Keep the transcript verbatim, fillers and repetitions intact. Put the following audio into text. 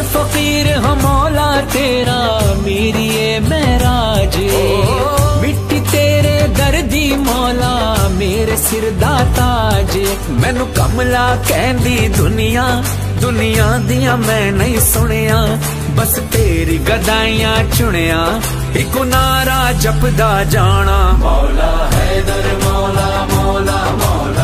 फकीर हम मौला तेरा मेरी ये महराज, मिट्टी तेरे दर्दी मौला मेरे सिर दा ताज। मैनू कमला कहंदी दुनिया, दुनिया दिया मैं नहीं सुनिया, बस तेरी गदाइयां चुनिया, एक नारा जपदा जाना। मौला हैदर मौला मौला मौला